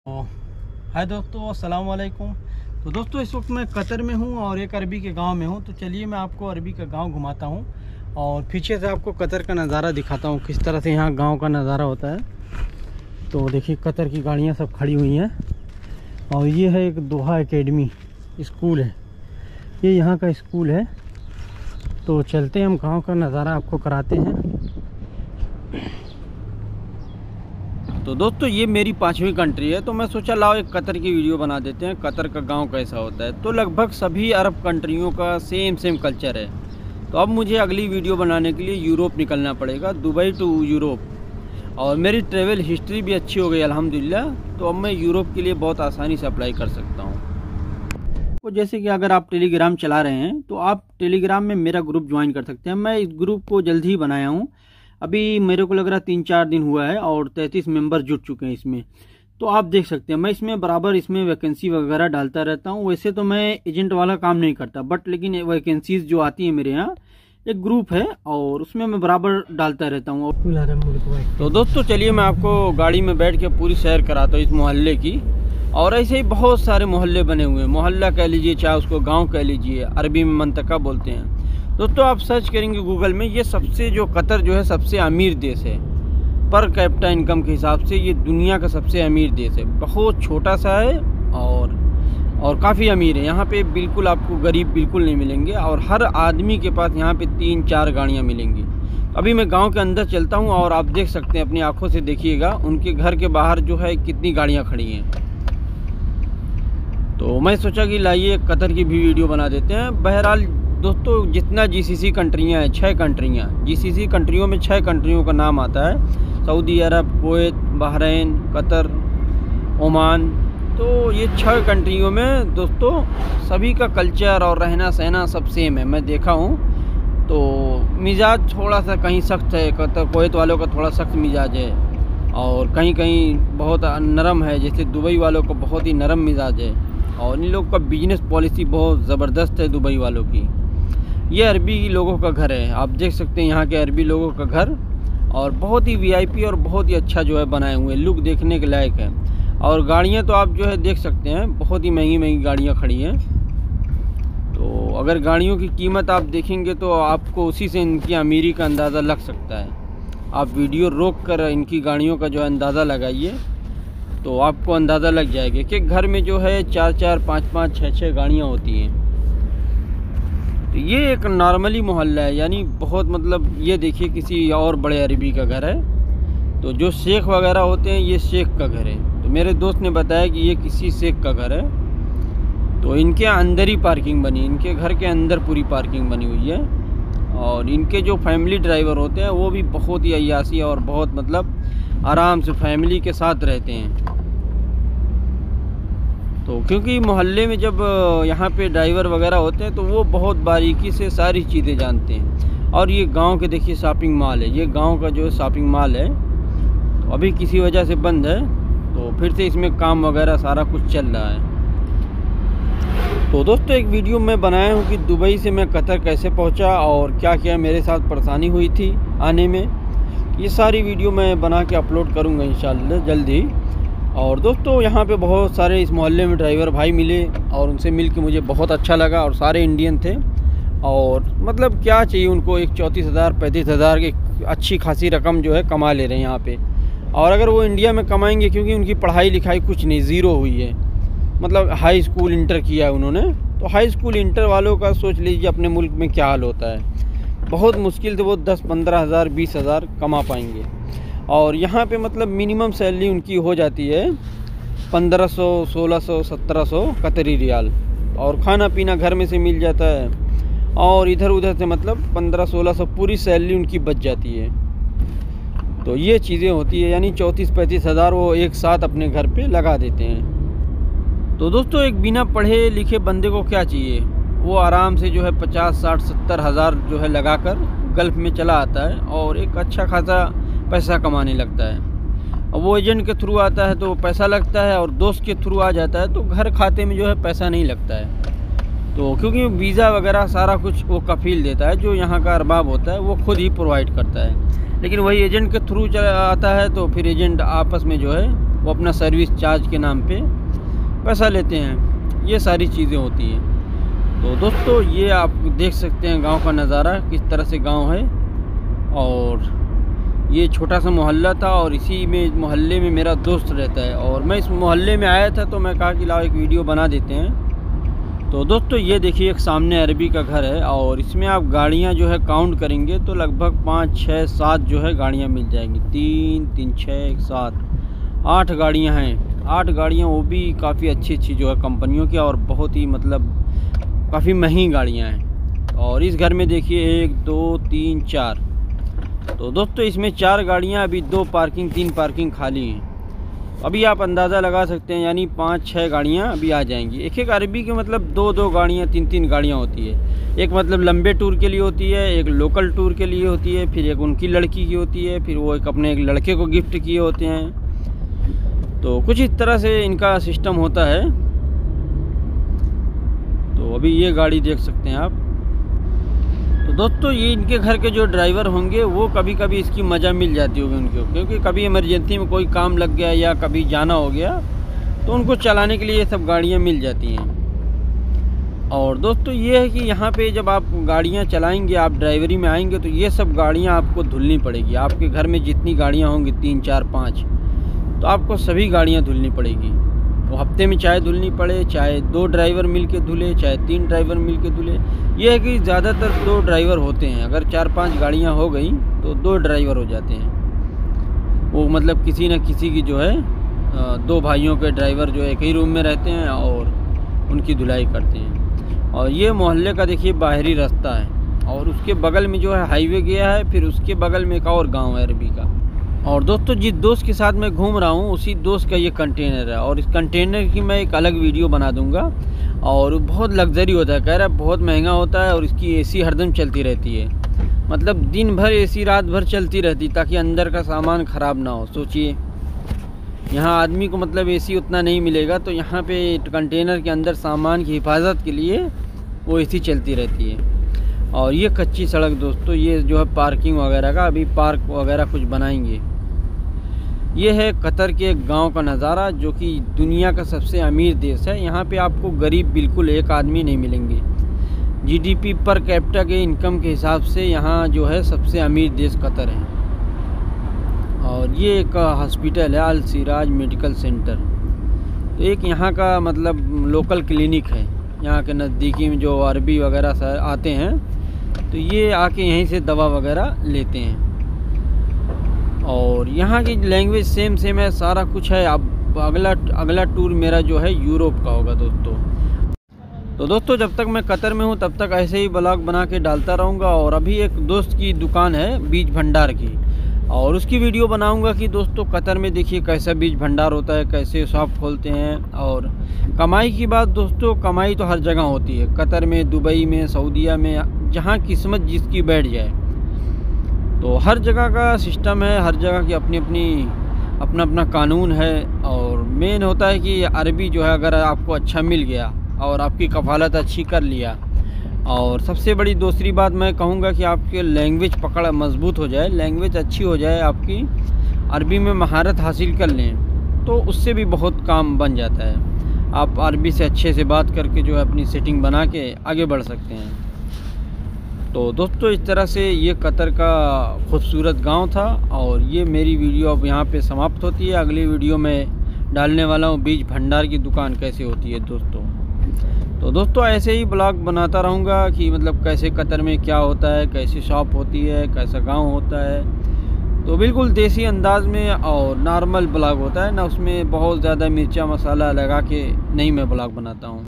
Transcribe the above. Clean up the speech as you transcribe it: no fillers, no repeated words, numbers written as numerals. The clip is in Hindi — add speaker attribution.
Speaker 1: तो हाय दोस्तों, अस्सलाम वालेकुम। तो दोस्तों इस वक्त मैं कतर में हूँ और एक अरबी के गांव में हूँ। तो चलिए मैं आपको अरबी का गांव घुमाता हूँ और पीछे से आपको कतर का नज़ारा दिखाता हूँ, किस तरह से यहाँ गांव का नज़ारा होता है। तो देखिए कतर की गाड़ियाँ सब खड़ी हुई हैं और ये है एक दोहा एकेडमी स्कूल है, ये यहाँ का स्कूल है। तो चलते हैं हम गाँव का नज़ारा आपको कराते हैं। तो दोस्तों ये मेरी 5वीं कंट्री है, तो मैं सोचा लाओ एक कतर की वीडियो बना देते हैं, कतर का गांव कैसा होता है। तो लगभग सभी अरब कंट्रियों का सेम कल्चर है। तो अब मुझे अगली वीडियो बनाने के लिए यूरोप निकलना पड़ेगा, दुबई टू यूरोप। और मेरी ट्रैवल हिस्ट्री भी अच्छी हो गई अल्हम्दुलिल्लाह, तो अब मैं यूरोप के लिए बहुत आसानी से अप्लाई कर सकता हूँ। तो जैसे कि अगर आप टेलीग्राम चला रहे हैं तो आप टेलीग्राम में मेरा ग्रुप ज्वाइन कर सकते हैं। मैं इस ग्रुप को जल्द ही बनाया हूँ, अभी मेरे को लग रहा है 3-4 दिन हुआ है और 33 मेंबर जुड़ चुके हैं इसमें। तो आप देख सकते हैं मैं इसमें बराबर इसमें वैकेंसी वगैरह डालता रहता हूँ। वैसे तो मैं एजेंट वाला काम नहीं करता, बट लेकिन वैकेंसीज जो आती है मेरे यहाँ एक ग्रुप है और उसमें मैं बराबर डालता रहता हूँ। तो दोस्तों चलिए मैं आपको गाड़ी में बैठ के पूरी सैर कराता हूँ इस मोहल्ले की। और ऐसे ही बहुत सारे मोहल्ले बने हुए हैं, मोहल्ला कह लीजिए चाहे उसको गाँव कह लीजिए, अरबी में मंतका बोलते हैं। दोस्तों आप सर्च करेंगे गूगल में, ये सबसे जो कतर जो है सबसे अमीर देश है पर कैपिटा इनकम के हिसाब से, ये दुनिया का सबसे अमीर देश है। बहुत छोटा सा है और काफ़ी अमीर है। यहाँ पे बिल्कुल आपको गरीब बिल्कुल नहीं मिलेंगे और हर आदमी के पास यहाँ पे 3-4 गाड़ियाँ मिलेंगी। अभी मैं गांव के अंदर चलता हूँ और आप देख सकते हैं, अपनी आँखों से देखिएगा उनके घर के बाहर जो है कितनी गाड़ियाँ खड़ी हैं। तो मैं सोचा कि लाइए कतर की भी वीडियो बना देते हैं। बहरहाल दोस्तों जितना जीसीसी कंट्रियां हैं, 6 कंट्रियां, जीसीसी कंट्रियों में 6 कंट्रियों का नाम आता है, सऊदी अरब, कुवैत, बहरीन, कतर, ओमान। तो ये 6 कंट्रियों में दोस्तों सभी का कल्चर और रहना सहना सब सेम है, मैं देखा हूँ। तो मिजाज थोड़ा सा कहीं सख्त है, कतर कुवैत वालों का थोड़ा सख्त मिजाज है और कहीं कहीं बहुत नरम है, जैसे दुबई वालों का बहुत ही नरम मिजाज है। और इन लोगों का बिजनेस पॉलिसी बहुत ज़बरदस्त है दुबई वालों की। ये अरबी लोगों का घर है, आप देख सकते हैं यहाँ के अरबी लोगों का घर, और बहुत ही वीआईपी और बहुत ही अच्छा जो है बनाए हुए, लुक देखने के लायक है। और गाड़ियाँ तो आप जो है देख सकते हैं, बहुत ही महंगी गाड़ियाँ खड़ी हैं। तो अगर गाड़ियों की कीमत आप देखेंगे तो आपको उसी से इनकी अमीरी का अंदाज़ा लग सकता है। आप वीडियो रोक कर इनकी गाड़ियों का जो है अंदाज़ा लगाइए तो आपको अंदाज़ा लग जाएगा कि घर में जो है 4-4, 5-5, 6-6 गाड़ियाँ होती हैं। तो ये एक नॉर्मली मोहल्ला है, यानी बहुत मतलब ये देखिए किसी और बड़े अरबी का घर है। तो जो शेख वगैरह होते हैं ये शेख का घर है। तो मेरे दोस्त ने बताया कि ये किसी शेख का घर है। तो इनके अंदर ही पार्किंग बनी, इनके घर के अंदर पूरी पार्किंग बनी हुई है। और इनके जो फैमिली ड्राइवर होते हैं वो भी बहुत ही अय्यासी और बहुत मतलब आराम से फैमिली के साथ रहते हैं। तो क्योंकि मोहल्ले में जब यहाँ पे ड्राइवर वगैरह होते हैं तो वो बहुत बारीकी से सारी चीज़ें जानते हैं। और ये गांव के देखिए शॉपिंग मॉल है, ये गांव का जो शॉपिंग मॉल है। तो अभी किसी वजह से बंद है, तो फिर से इसमें काम वगैरह सारा कुछ चल रहा है। तो दोस्तों एक वीडियो मैं बनाया हूँ कि दुबई से मैं कतर कैसे पहुँचा और क्या क्या मेरे साथ परेशानी हुई थी आने में। ये सारी वीडियो मैं बना के अपलोड करूँगा इंशाल्लाह जल्द ही। और दोस्तों यहाँ पे बहुत सारे इस मोहल्ले में ड्राइवर भाई मिले और उनसे मिल के मुझे बहुत अच्छा लगा, और सारे इंडियन थे। और मतलब क्या चाहिए उनको, एक 34,000-35,000 की अच्छी खासी रकम जो है कमा ले रहे हैं यहाँ पे। और अगर वो इंडिया में कमाएंगे, क्योंकि उनकी पढ़ाई लिखाई कुछ नहीं, ज़ीरो हुई है, मतलब हाई स्कूल इंटर किया है उन्होंने। तो हाई स्कूल इंटर वालों का सोच लीजिए अपने मुल्क में क्या हाल होता है। बहुत मुश्किल से वो 10-15 हज़ार 20 हज़ार कमा पाएंगे। और यहाँ पे मतलब मिनिमम सैलरी उनकी हो जाती है 1500, 1600, 1700 कतरी रियाल, और खाना पीना घर में से मिल जाता है। और इधर उधर से मतलब 1500-1600 पूरी सैलरी उनकी बच जाती है। तो ये चीज़ें होती है, यानी 34-35 हज़ार वो एक साथ अपने घर पे लगा देते हैं। तो दोस्तों एक बिना पढ़े लिखे बंदे को क्या चाहिए, वो आराम से जो है 50, 60, 70 हज़ार जो है लगा कर गल्फ़ में चला आता है और एक अच्छा खासा पैसा कमाने लगता है। और वो एजेंट के थ्रू आता है तो पैसा लगता है, और दोस्त के थ्रू आ जाता है तो घर खाते में जो है पैसा नहीं लगता है। तो क्योंकि वीज़ा वगैरह सारा कुछ वो कफील देता है, जो यहाँ का अरबाब होता है वो खुद ही प्रोवाइड करता है। लेकिन वही एजेंट के थ्रू चला आता है तो फिर एजेंट आपस में जो है वो अपना सर्विस चार्ज के नाम पे पैसा लेते हैं। ये सारी चीज़ें होती हैं। तो दोस्तों ये आप देख सकते हैं गांव का नज़ारा किस तरह से गांव है। और ये छोटा सा मोहल्ला था और इसी में मोहल्ले में मेरा दोस्त रहता है और मैं इस मोहल्ले में आया था तो मैं कहा कि लाओ एक वीडियो बना देते हैं। तो दोस्तों ये देखिए एक सामने अरबी का घर है और इसमें आप गाड़ियां जो है काउंट करेंगे तो लगभग 5, 6, 7 जो है गाड़ियां मिल जाएंगी। 3, 3, 6, 7, 8 गाड़ियां हैं। 8 गाड़ियां, वो भी काफ़ी अच्छी जो है कंपनियों की और बहुत ही मतलब काफ़ी महंगी गाड़ियां हैं। और इस घर में देखिए 1, 2, 3, 4। तो दोस्तों इसमें 4 गाड़ियां, अभी 2 पार्किंग 3 पार्किंग खाली हैं। अभी आप अंदाज़ा लगा सकते हैं, यानी 5-6 गाड़ियां अभी आ जाएंगी। एक अरबी के मतलब 2-2 गाड़ियां 3-3 गाड़ियां होती है। एक मतलब लंबे टूर के लिए होती है, एक लोकल टूर के लिए होती है, फिर एक उनकी लड़की की होती है, फिर वो एक अपने एक लड़के को गिफ्ट किए होते हैं। तो कुछ इस तरह से इनका सिस्टम होता है। तो अभी ये गाड़ी देख सकते हैं आप। तो दोस्तों ये इनके घर के जो ड्राइवर होंगे वो कभी कभी इसकी मज़ा मिल जाती होगी उनको, क्योंकि कभी इमरजेंसी में कोई काम लग गया या कभी जाना हो गया तो उनको चलाने के लिए ये सब गाड़ियाँ मिल जाती हैं। और दोस्तों ये है कि यहाँ पे जब आप गाड़ियाँ चलाएंगे, आप ड्राइवरी में आएंगे तो ये सब गाड़ियाँ आपको धुलनी पड़ेगी। आपके घर में जितनी गाड़ियाँ होंगी 3, 4, 5, तो आपको सभी गाड़ियाँ धुलनी पड़ेगी। वो हफ्ते में चाहे धुलनी पड़े, चाहे 2 ड्राइवर मिल के धुले, चाहे 3 ड्राइवर मिल के धुले। ये है कि ज़्यादातर 2 ड्राइवर होते हैं। अगर 4-5 गाड़ियाँ हो गई तो 2 ड्राइवर हो जाते हैं। वो मतलब किसी न किसी की जो है 2 भाइयों के ड्राइवर जो एक ही रूम में रहते हैं और उनकी धुलाई करते हैं। और ये मोहल्ले का देखिए बाहरी रास्ता है और उसके बगल में जो है हाईवे गया है, फिर उसके बगल में एक और गाँव है अरबी का। और दोस्तों जिस दोस्त के साथ मैं घूम रहा हूँ उसी दोस्त का ये कंटेनर है और इस कंटेनर की मैं एक अलग वीडियो बना दूंगा। और बहुत लग्जरी होता है, कह रहा है बहुत महंगा होता है और इसकी एसी हरदम चलती रहती है। मतलब दिन भर एसी रात भर चलती रहती ताकि अंदर का सामान ख़राब ना हो। सोचिए यहाँ आदमी को मतलब एसी उतना नहीं मिलेगा, तो यहाँ पे कंटेनर के अंदर सामान की हिफाजत के लिए वो एसी चलती रहती है। और ये कच्ची सड़क दोस्तों, ये जो है पार्किंग वगैरह का, अभी पार्क वगैरह कुछ बनाएंगे। ये है कतर के एक गांव का नज़ारा जो कि दुनिया का सबसे अमीर देश है। यहाँ पे आपको गरीब बिल्कुल एक आदमी नहीं मिलेंगे। जीडीपी पर कैपिटा के इनकम के हिसाब से यहाँ जो है सबसे अमीर देश कतर है। और ये एक हॉस्पिटल है, अल सिराज मेडिकल सेंटर। तो एक यहाँ का मतलब लोकल क्लिनिक है। यहाँ के नज़दीकी में जो अरबी वगैरह आते हैं तो ये आके यहीं से दवा वगैरह लेते हैं। और यहाँ की लैंग्वेज सेम है, सारा कुछ है। अब अगला टूर मेरा जो है यूरोप का होगा दोस्तों। तो दोस्तों जब तक मैं कतर में हूँ तब तक ऐसे ही ब्लॉग बना के डालता रहूँगा। और अभी एक दोस्त की दुकान है बीज भंडार की, और उसकी वीडियो बनाऊँगा कि दोस्तों कतर में देखिए कैसा बीज भंडार होता है, कैसे शॉप खोलते हैं। और कमाई की बात दोस्तों, कमाई तो हर जगह होती है, कतर में, दुबई में, सऊदीया में, जहाँ किस्मत जिसकी बैठ जाए। तो हर जगह का सिस्टम है, हर जगह की अपना कानून है। और मेन होता है कि अरबी जो है अगर आपको अच्छा मिल गया और आपकी कफ़ालत अच्छी कर लिया, और सबसे बड़ी दूसरी बात मैं कहूँगा कि आपके लैंग्वेज पकड़ मजबूत हो जाए, लैंग्वेज अच्छी हो जाए, आपकी अरबी में महारत हासिल कर लें, तो उससे भी बहुत काम बन जाता है। आप अरबी से अच्छे से बात करके जो है अपनी सेटिंग बना के आगे बढ़ सकते हैं। तो दोस्तों इस तरह से ये कतर का खूबसूरत गांव था। और ये मेरी वीडियो अब यहाँ पे समाप्त होती है। अगली वीडियो में डालने वाला हूँ बीज भंडार की दुकान कैसे होती है दोस्तों। तो दोस्तों ऐसे ही ब्लॉग बनाता रहूँगा कि मतलब कैसे कतर में क्या होता है, कैसी शॉप होती है, कैसा गांव होता है। तो बिल्कुल देसी अंदाज में और नॉर्मल ब्लॉग होता है ना, उसमें बहुत ज़्यादा मिर्चा मसाला लगा के नहीं मैं ब्लॉग बनाता हूँ।